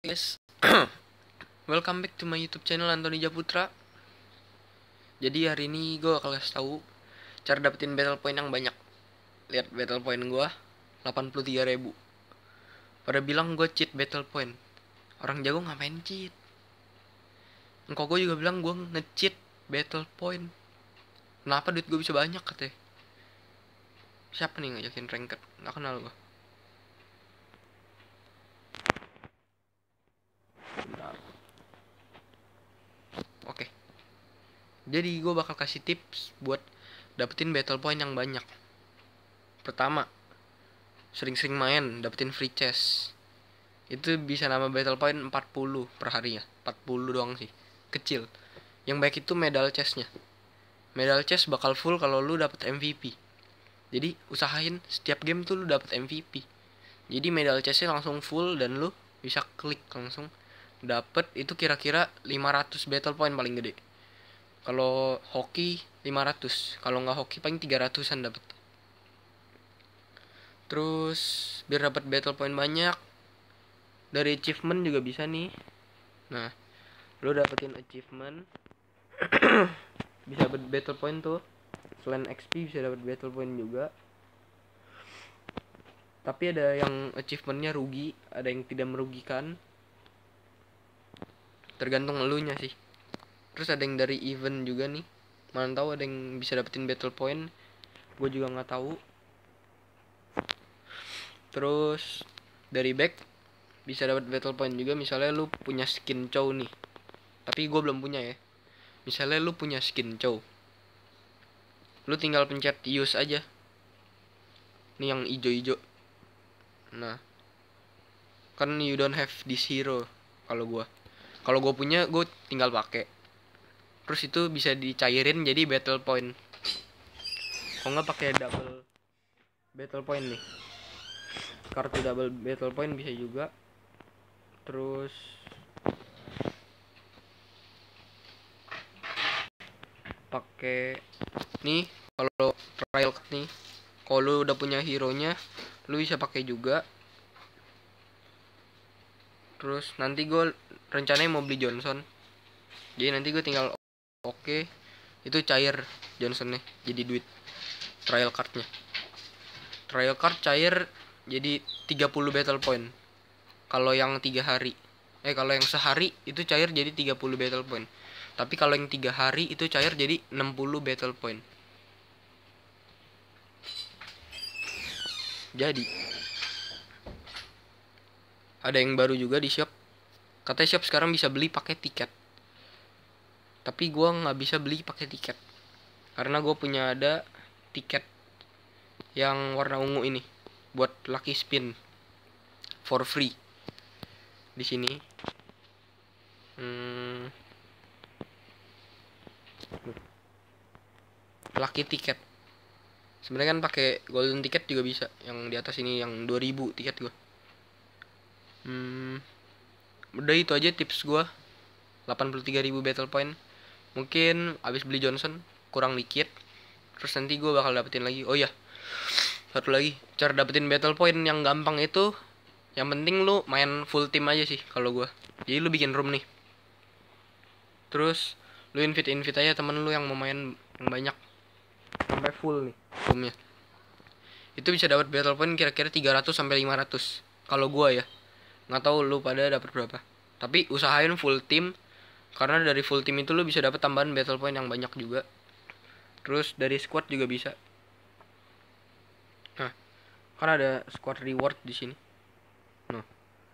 Guys, welcome back to my YouTube channel Antoni Japutra. Jadi hari ini gue bakal kasih tahu cara dapetin battle point yang banyak. Lihat battle point gue 83.000. Pada bilang gue cheat battle point. Orang jago ngapain cheat? Engkau gue juga bilang gue nge-cheat battle point. Kenapa duit gue bisa banyak katanya? Siapa nih ngajakin ranked? Gak kenal gue. Oke. Jadi gue bakal kasih tips buat dapetin battle point yang banyak. Pertama, sering-sering main, dapetin free chest. Itu bisa nambah battle point 40 per hari ya. 40 doang sih. Kecil. Yang baik itu medal chestnya. Medal chest bakal full kalau lu dapet MVP. Jadi usahain setiap game tuh lu dapet MVP. Jadi medal chestnya langsung full dan lu bisa klik langsung dapet itu kira-kira 500 battle point paling gede. Kalau hoki 500, kalau nggak hoki paling 300-an dapet. Terus biar dapat battle point banyak, dari achievement juga bisa nih. Nah, lo dapetin achievement bisa dapat battle point tuh. Selain XP bisa dapat battle point juga. Tapi ada yang achievementnya rugi, ada yang tidak merugikan. Tergantung elunya sih. Terus ada yang dari event juga nih. Mana tahu ada yang bisa dapetin battle point. Gue juga nggak tahu. Terus dari back bisa dapat battle point juga. Misalnya lu punya skin cow nih, tapi gue belum punya ya. Misalnya lu punya skin cow, lu tinggal pencet use aja. Nih yang ijo-ijo. Nah, kan you don't have this hero. Kalau gue punya, gue tinggal pakai. Terus itu bisa dicairin jadi battle point. Kalau nggak pakai double battle point nih, kartu double battle point bisa juga. Terus pakai nih kalau trial card nih, kalau lu udah punya hero nya lu bisa pakai juga. Terus nanti gue rencananya mau beli Johnson, jadi nanti gue tinggal oke, itu cair Johnson nih jadi duit. Trial card cair jadi 30 battle point kalau yang 3 hari. Kalau yang sehari itu cair jadi 30 battle point. Tapi kalau yang 3 hari itu cair jadi 60 battle point. Jadi ada yang baru juga di shop. Katanya shop sekarang bisa beli pakai tiket. Tapi gue nggak bisa beli pakai tiket karena gue punya ada tiket yang warna ungu ini buat lucky spin for free di sini. Lucky tiket. Sebenarnya kan pakai golden ticket juga bisa. Yang di atas ini yang 2000 tiket gue. Udah itu aja tips gue. 83.000 battle point. Mungkin abis beli Johnson kurang dikit. Terus nanti gue bakal dapetin lagi. Oh iya, satu lagi, cara dapetin battle point yang gampang itu, yang penting lu main full team aja sih kalau gue. Jadi lu bikin room nih, terus lu invite aja temen lu yang mau main yang banyak sampai full nih roomnya. Itu bisa dapat battle point kira-kira 300 sampai 500 kalau gue ya. Nggak tahu lu pada dapat berapa. Tapi usahain full team, karena dari full team itu lu bisa dapat tambahan battle point yang banyak juga. Terus dari squad juga bisa. Nah, kan ada squad reward di sini. Nah,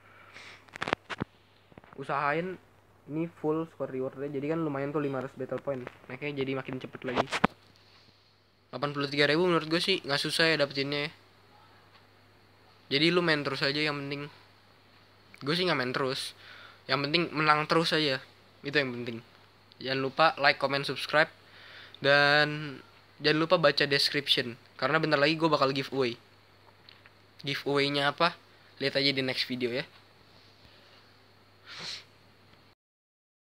usahain ini full squad rewardnya. Jadi kan lumayan tuh 500 battle point. Makanya jadi makin cepet lagi. 83.000 menurut gue sih nggak susah ya dapetinnya ya. Jadi lu main terus aja, yang penting. Gue sih nggak main terus, yang penting menang terus aja. Itu yang penting. Jangan lupa like, comment, subscribe. Dan jangan lupa baca description, karena bentar lagi gue bakal giveaway. Giveaway-nya apa? Lihat aja di next video ya.